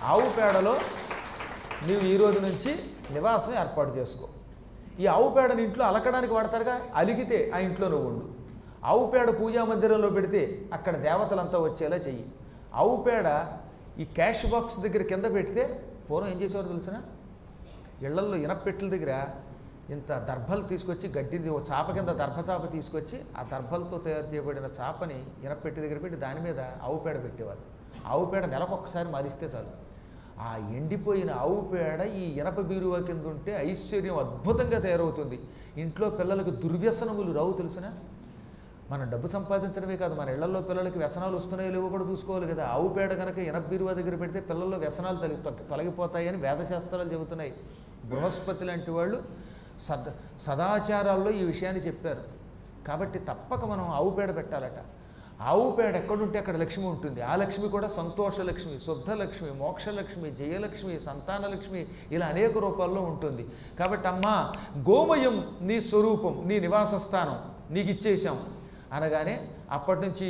ఆవు పేడలో నీవు ఈ రోజు నుంచి నివాసం ఏర్పాటు చేసుకో. ఈ ఆవు పేడని ఇంట్లో అలకడానికి వాడతారుగా, అలిగితే ఆ ఇంట్లో నువ్వు ఉండు. ఆవు పేడ పూజా మందిరంలో పెడితే అక్కడ దేవతలంతా వచ్చేలా చెయ్యి. ఆవు పేడ ఈ క్యాష్ బాక్స్ దగ్గర కింద పెడితే పూర్వం ఏం చేసేవారు తెలిసిన, ఇళ్లల్లో ఇనపెట్టెల దగ్గర ఇంత దర్భలు తీసుకొచ్చి గడ్డిని ఓ చాప కింద దర్భచాప తీసుకొచ్చి ఆ దర్భలతో తయారు చేయబడిన చాపని ఇనపెట్టి దగ్గర పెట్టి దాని మీద ఆవు పేడ పెట్టేవారు. ఆవు పేడ నెలకొకసారి మారిస్తే చాలు. ఆ ఎండిపోయిన ఆవు పేడ ఈ ఇనప బీరువా కింద ఉంటే ఐశ్వర్యం అద్భుతంగా తయారవుతుంది. ఇంట్లో పిల్లలకు దుర్వ్యసనములు రావు తెలిసిన. మనం డబ్బు సంపాదించడమే కాదు, మన ఇళ్లలో పిల్లలకి వ్యసనాలు వస్తున్నాయో లేవో కూడా చూసుకోవాలి కదా. ఆవు పేడ కనుక ఇనప బీరువా దగ్గర పెడితే పిల్లల్లో వ్యసనాలు తొలగిపోతాయని వేదశాస్త్రాలు చెబుతున్నాయి. బృహస్పతి లాంటి వాళ్ళు సదాచారాల్లో ఈ విషయాన్ని చెప్పారు. కాబట్టి తప్పక మనం ఆవు పేడ పెట్టాలట. ఆవు పేడ ఎక్కడుంటే అక్కడ లక్ష్మి ఉంటుంది. ఆ లక్ష్మి కూడా సంతోషలక్ష్మి, శుద్ధలక్ష్మి, మోక్షలక్ష్మి, జయలక్ష్మి, సంతానలక్ష్మి, ఇలా అనేక రూపాల్లో ఉంటుంది. కాబట్టి అమ్మా, గోమయం నీ స్వరూపం, నీ నివాస స్థానం నీకు ఇచ్చేసాం అనగానే అప్పటి నుంచి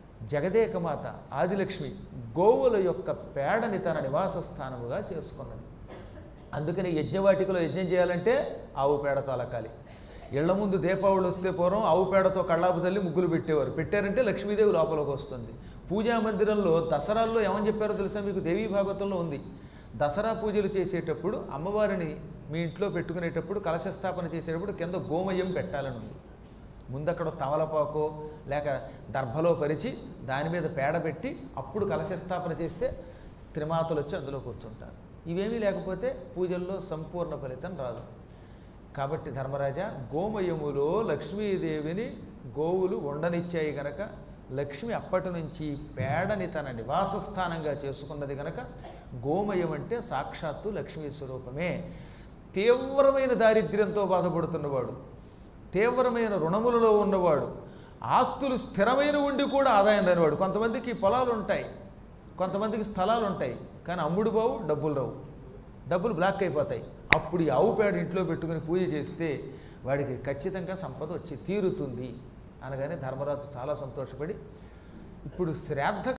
జగదేకమాత ఆదిలక్ష్మి గోవుల యొక్క పేడని తన నివాస స్థానముగా చేసుకున్నది. అందుకని యజ్ఞవాటికలో యజ్ఞం చేయాలంటే ఆవు పేడతో అలకాలి. ఇళ్ల ముందు దీపావళి వస్తే పూర్వం ఆవు పేడతో కళ్ళాపు తల్లి ముగ్గులు పెట్టేవారు. పెట్టారంటే లక్ష్మీదేవి లోపలికి వస్తుంది. పూజా మందిరంలో దసరాల్లో ఏమని చెప్పారో తెలుసా మీకు? దేవీ భాగవతంలో ఉంది. దసరా పూజలు చేసేటప్పుడు అమ్మవారిని మీ ఇంట్లో పెట్టుకునేటప్పుడు కలశస్థాపన చేసేటప్పుడు కింద గోమయం పెట్టాలని ఉంది. ముందక్కడ తమలపాకో లేక దర్భలో పరిచి దాని మీద పేడ పెట్టి అప్పుడు కలశస్థాపన చేస్తే త్రిమాతలు వచ్చి అందులో కూర్చుంటారు. ఇవేమీ లేకపోతే పూజల్లో సంపూర్ణ ఫలితం రాదు. కాబట్టి ధర్మరాజా, గోమయములో లక్ష్మీదేవిని గోవులు ఉండనిచ్చాయి గనక లక్ష్మి అప్పటి నుంచి పేడని తన నివాస స్థానంగా చేసుకున్నది గనక గోమయం అంటే సాక్షాత్తు లక్ష్మీ స్వరూపమే. తీవ్రమైన దారిద్ర్యంతో బాధపడుతున్నవాడు, తీవ్రమైన రుణములలో ఉన్నవాడు, ఆస్తులు స్థిరమైన ఉండి కూడా ఆదాయం రానివాడు. కొంతమందికి పొలాలు ఉంటాయి, కొంతమందికి స్థలాలు ఉంటాయి, కానీ అమ్ముడు బావు, డబ్బులు రావు, డబ్బులు బ్లాక్ అయిపోతాయి. అప్పుడు ఈ ఆవు పేడ ఇంట్లో పెట్టుకుని పూజ చేస్తే వాడికి ఖచ్చితంగా సంపద వచ్చి తీరుతుంది అనగానే ధర్మరాజు చాలా సంతోషపడి ఇప్పుడు శ్రాద్ధ